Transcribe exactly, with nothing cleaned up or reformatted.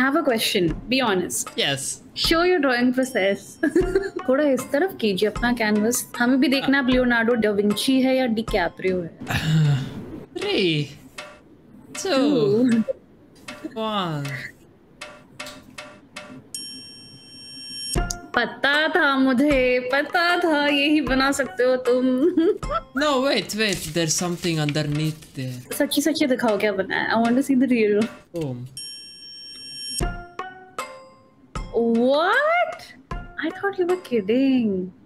have a question. Be honest. Yes. Show your drawing process. थोड़ा इस तरफ कीजिए अपना कैनवस. हमें भी देखना है लियोनार्डो डा विंची है या डिकैप्रियो है. Three, two, one. पता था मुझे, पता था यही बना सकते हो तुम. No, wait, wait. There's something underneath there. सच्ची सच्ची दिखाओ क्या बना है. I want to see the real. Boom. What? I thought you were kidding.